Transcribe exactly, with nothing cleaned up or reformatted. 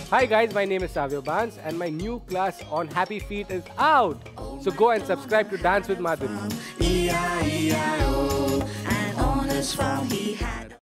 Hi guys, my name is Savio Barnes and my new class on Happy Feet is out. So go and subscribe to Dance with Madhuri. E I E I O, and honest from he had.